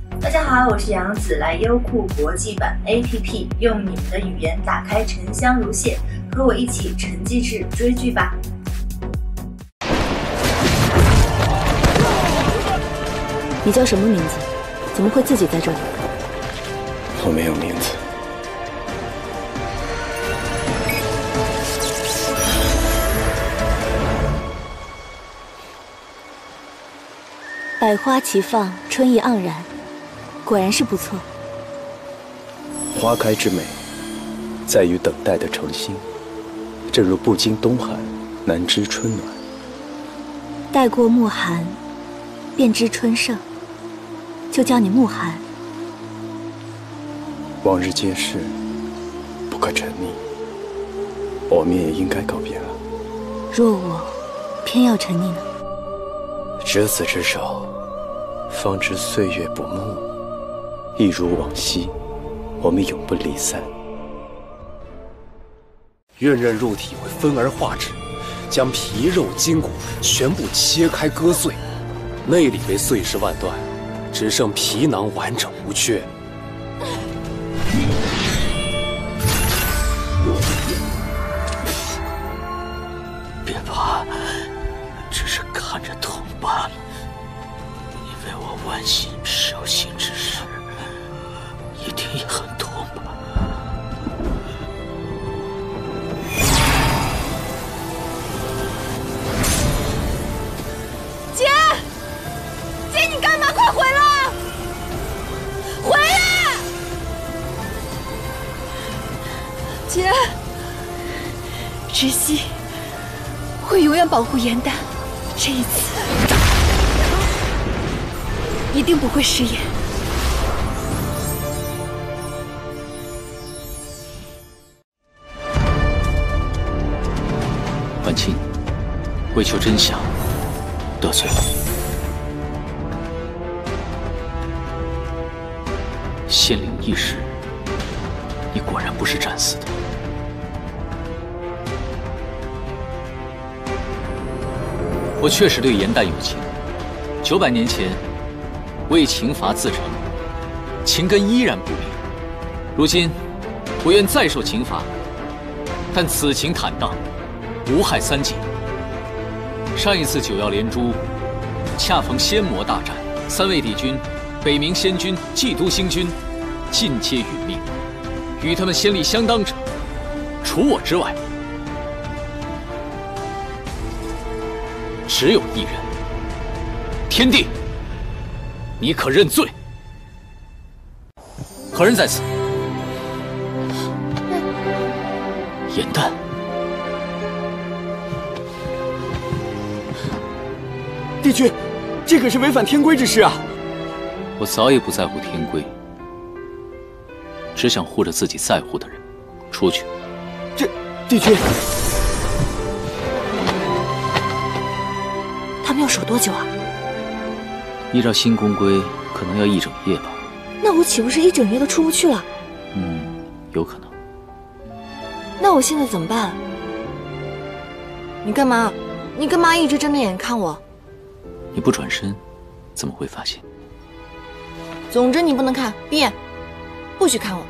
大家好，我是杨子，来优酷国际版 APP， 用你们的语言打开沉香如屑，和我一起沉寂至追剧吧。 你叫什么名字？怎么会自己在这里？ 我没有名字。 百花齐放，春意盎然，果然是不错。 花开之美，在于等待的诚心。正如不经冬寒，难知春暖。 待过暮寒，便知春盛。就叫你慕寒。 往日皆是，不可沉溺。我们也应该告别了。 若我偏要沉溺呢？ 执子之手，方知岁月不暮。一如往昔，我们永不离散。 运刃入体为分而化之，将皮肉筋骨全部切开割碎，内里被碎尸万段，只剩皮囊完整无缺。 别怕，只是看着痛罢了。你为我剜心手心之事，一定也很痛吧？ 姐，姐，你干嘛？快回来！回来！姐，Zhixi会永远保护颜丹，这一次一定不会食言。 婉清，为求真相，得罪了。仙灵一时，你果然不是战死的。我确实对颜丹有情，900年前为情伐自成，情根依然不灭。如今不愿再受情罚，但此情坦荡，无害三界。上一次9曜连珠，恰逢仙魔大战，3位敌军，北冥仙君、冀都星君，尽皆殒命。与他们仙力相当者，除我之外，只有一人。天帝，你可认罪？何人在此？颜丹。 帝君，这可是违反天规之事啊！ 我早已不在乎天规，只想护着自己在乎的人。出去。 这，帝君， 他们要守多久啊？ 依照新宫规，可能要1整夜吧。 那我岂不是1整夜都出不去了？ 有可能。 那我现在怎么办？ 你干嘛？你干嘛一直睁着眼看我？ 你不转身，怎么会发现？ 总之你不能看，闭眼，不许看我。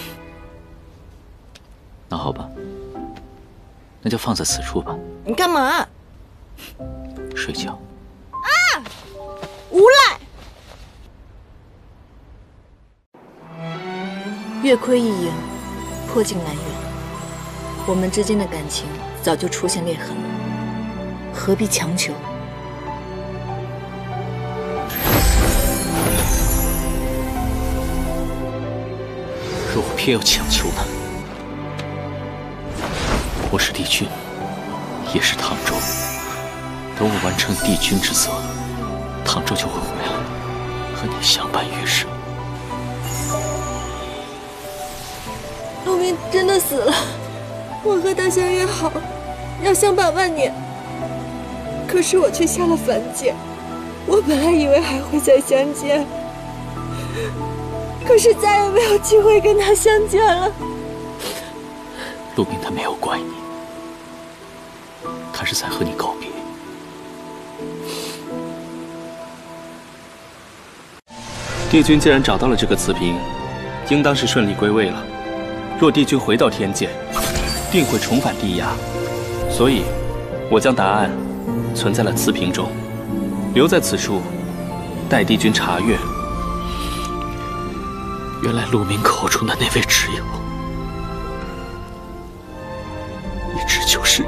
那好吧，那就放在此处吧。 你干嘛？ 睡觉。 啊！无赖！ 月亏一眼，破镜难圆。我们之间的感情早就出现裂痕了，何必强求？ 若我偏要强求呢？我是帝君，也是唐周。等我完成帝君之责，唐周就会回来，和你相伴余生。 陆明真的死了，我和他相约好，要相伴万年。可是我却下了凡界，我本来以为还会再相见，可是再也没有机会跟他相见了。 陆明他没有怪你，他是在和你告别。 帝君既然找到了这个瓷瓶，应当是顺利归位了。若帝君回到天界，定会重返地崖，所以，我将答案存在了瓷瓶中，留在此处，待帝君查阅。 原来陆明口中的那位挚友，一直就是你。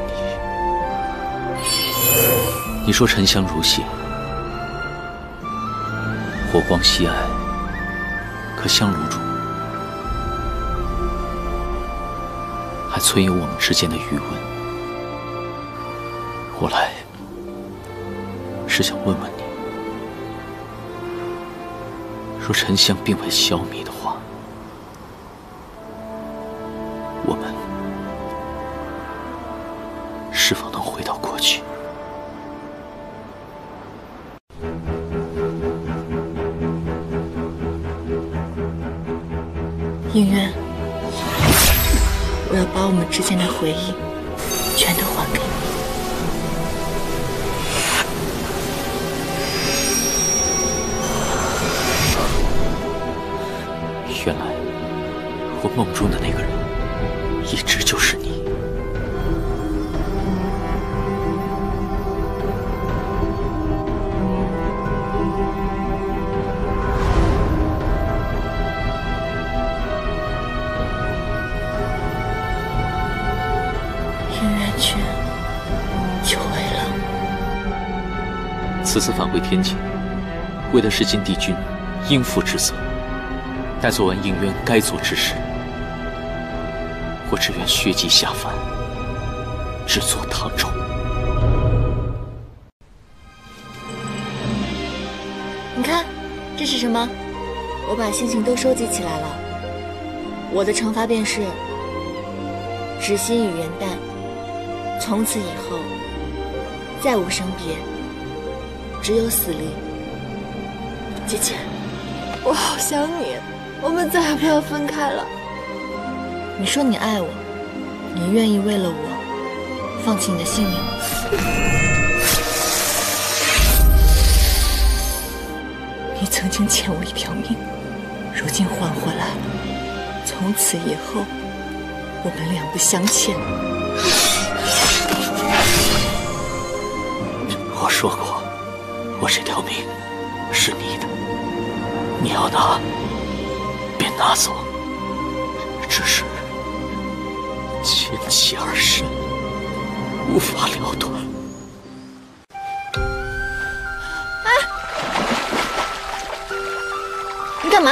你说沉香如屑，火光稀爱，可香如烛，还存有我们之间的余温。我来是想问问你，若沉香并未消弭的话，我们是否能回到过去？ 应渊，我要把我们之间的回忆全都还给你。 原来，我梦中的那个人，一直就是你。 应渊君，久违了。 此次返回天界，为的是尽帝君应负之责。待做完应渊该做之事，我只愿血迹下凡，制作唐州。 你看，这是什么？我把星星都收集起来了。我的惩罚便是芷心与元旦，从此以后再无生别，只有死离。姐姐， 我好想你，我们再也不要分开了。 你说你爱我，你愿意为了我放弃你的性命吗？你曾经欠我一条命，如今还回来了。从此以后，我们两不相欠。 我说过，我这条命是你的，你要拿便拿走，只是牵起而深，无法了断。 你干嘛？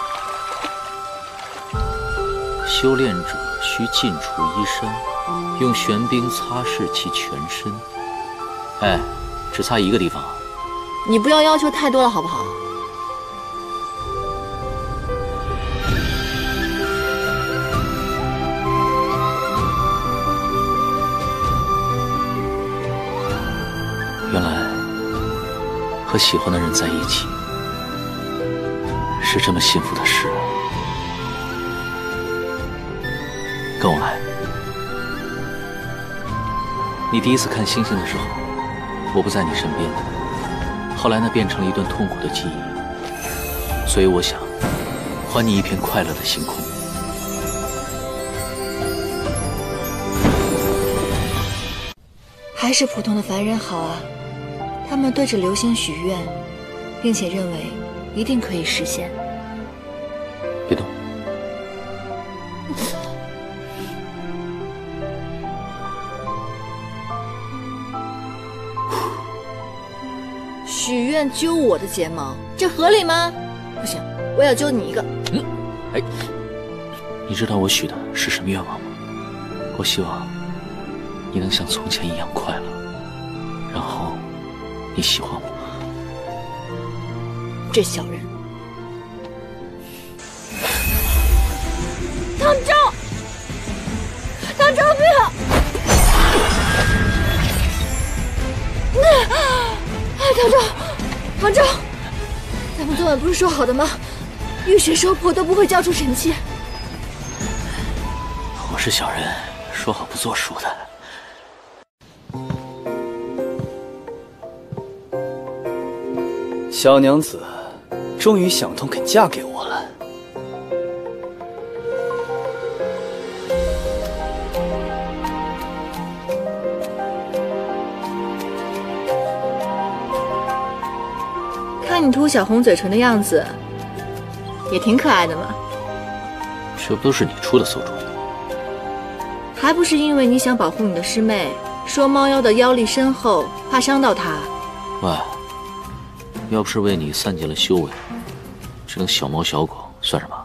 修炼者需尽除衣衫，用玄冰擦拭其全身。哎，只擦一个地方。 你不要求太多了，好不好？ 原来和喜欢的人在一起是这么幸福的事。跟我来。你第一次看星星的时候，我不在你身边，后来那变成了一段痛苦的记忆，所以我想还你一片快乐的星空。 还是普通的凡人好啊，他们对着流星许愿，并且认为一定可以实现。 别动。 许愿揪我的睫毛，这合理吗？不行，我要揪你一个。 哎，你知道我许的是什么愿望吗？我希望你能像从前一样快乐，然后你喜欢我。 这小人， 唐周，唐周不要！唐周，唐周，咱们昨晚不是说好的吗？浴血收魄都不会交出神器。 我是小人，说好不作数的。 小娘子， 终于想通肯嫁给我了。 看你涂小红嘴唇的样子，也挺可爱的嘛。 这不都是你出的馊主意？ 还不是因为你想保护你的师妹，说猫妖的妖力深厚，怕伤到她。 喂，要不是为你散尽了修为，这种小猫小狗算什么？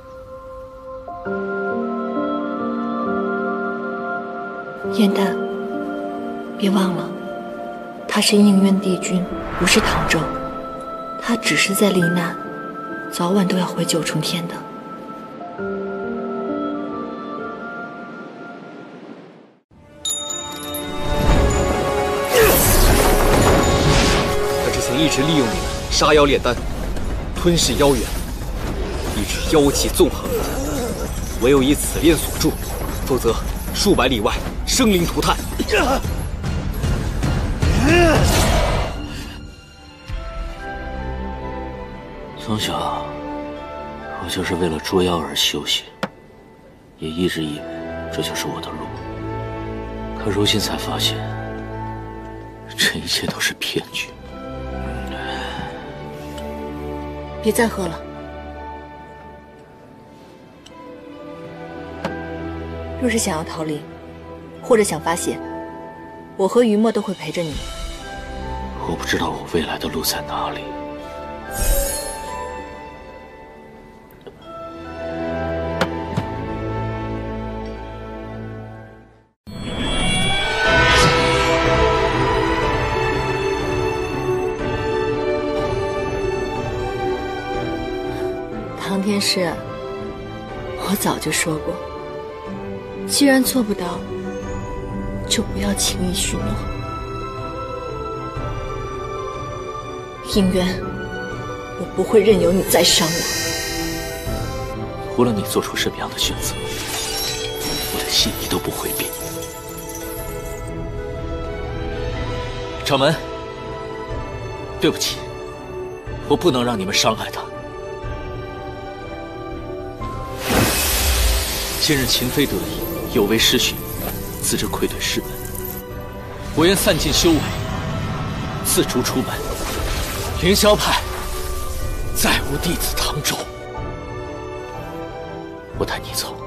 燕丹，别忘了，他是应渊帝君，不是唐周。他只是在罹难，早晚都要回九重天的。 他之前一直利用你们杀妖炼丹，吞噬妖元，一直妖气纵横，唯有以此炼所铸，否则数百里外生灵涂炭。 从小，我就是为了捉妖而修行，也一直以为这就是我的路。可如今才发现，这一切都是骗局。 别再喝了。若是想要逃离，或者想发泄，我和于墨都会陪着你。 我不知道我未来的路在哪里。 唐天师，我早就说过，既然做不到，就不要轻易许诺。应渊，我不会任由你再伤我。 无论你做出什么样的选择，我的心意都不会变。掌门，对不起，我不能让你们伤害他。今日情非得已，有违师训，自知愧对师门，我愿散尽修为，自逐出门。凌霄派再无弟子唐周，我带你走。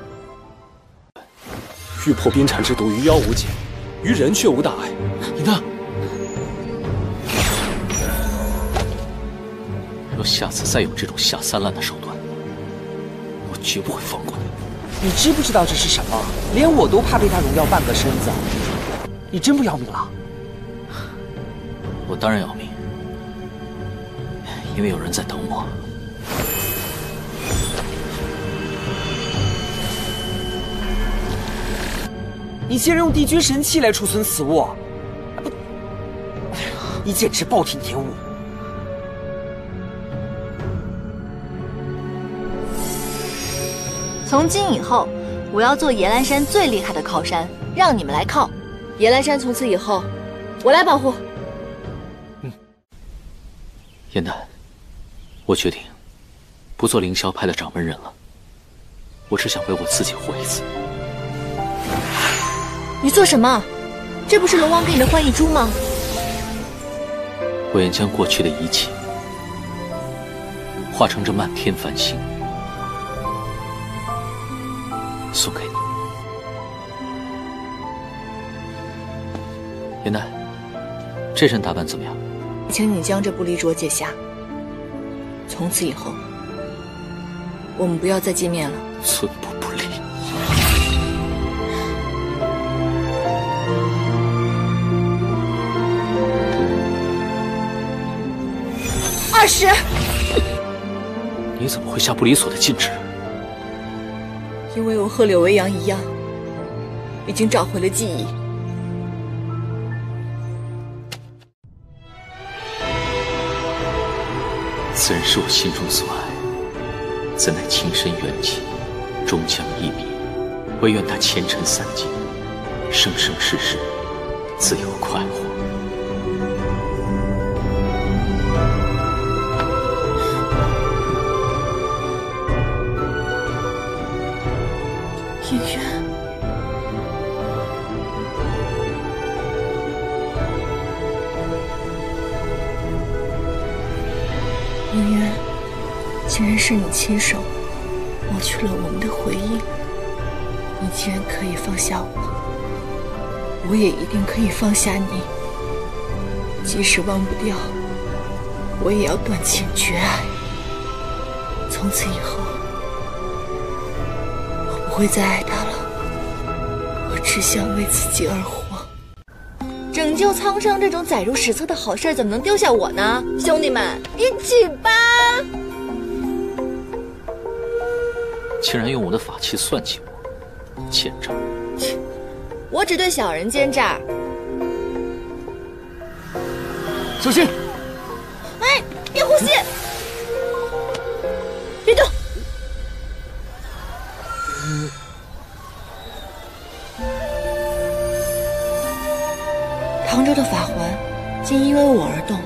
欲破冰禅之毒，于妖无解，于人却无大碍。 你呢？若下次再有这种下三滥的手段，我绝不会放过你。 你知不知道这是什么？连我都怕被他荣耀半个身子。你真不要命了？ 我当然要命，因为有人在等我。 你竟然用帝君神器来储存此物，不，哎呀，你简直暴殄天物！ 从今以后，我要做野兰山最厉害的靠山，让你们来靠。野兰山从此以后，我来保护。 燕丹，我决定不做凌霄派的掌门人了。我只想为我自己活一次。 你做什么？这不是龙王给你的幻翼珠吗？ 我愿将过去的一切化成这漫天繁星，送给你。燕丹，这身打扮怎么样？ 请你将这不离镯解下。从此以后，我们不要再见面了。 寸步不离。 20， 你怎么会下不离所的禁制？ 因为我和柳维阳一样，已经找回了记忆。 此人是我心中所爱，怎奈情深缘起，终将一别。唯愿他前尘散尽，生生世世自由快活。 演员，演员，竟然是你亲手抹去了我们的回忆。你既然可以放下我，我也一定可以放下你。即使忘不掉，我也要断情绝爱。从此以后，我不会再爱他了，我只想为自己而活。拯救苍生这种载入史册的好事，怎么能丢下我呢？兄弟们，一起吧！ 竟然用我的法器算计我，奸诈！ 我只对小人奸诈。 小心！ 哎，别呼吸！别动！唐州的法环竟因为我而动。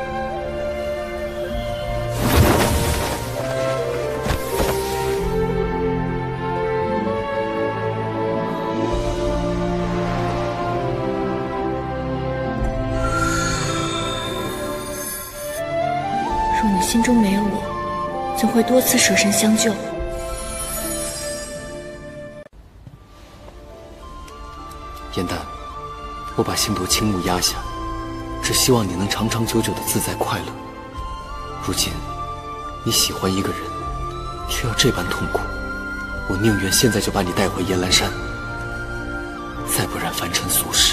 若你心中没有我，怎会多次舍身相救？ 燕丹，我把星斗倾慕压下，只希望你能长长久久的自在快乐。如今，你喜欢一个人，却要这般痛苦，我宁愿现在就把你带回燕兰山，再不染凡尘俗世。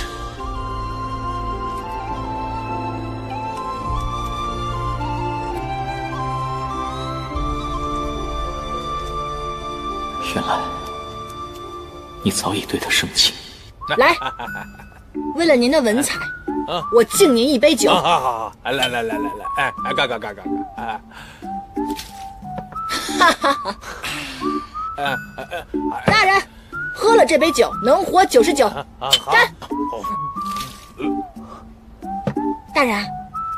原来，你早已对他生情。 来，为了您的文采，我敬您一杯酒。 好，来，哎，干，哎， 哈哈哈！大人，喝了这杯酒，能活99。干！大人，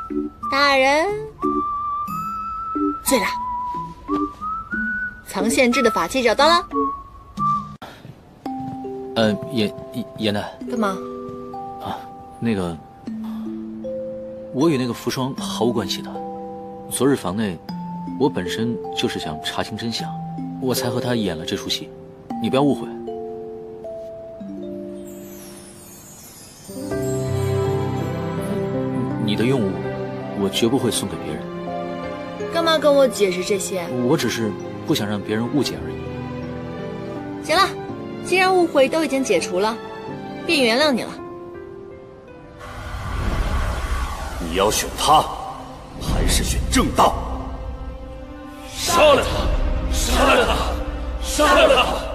醉了。藏限制的法器找到了。 严奈， 干嘛？ 啊，那个，我与那个福双毫无关系的。昨日房内，我本身就是想查清真相，我才和他演了这出戏，你不要误会。你的用物，我绝不会送给别人。 干嘛跟我解释这些？ 我只是不想让别人误解而已。 行了，既然误会都已经解除了，便原谅你了。 你要选他，还是选正道？杀了他！杀了他！杀了他！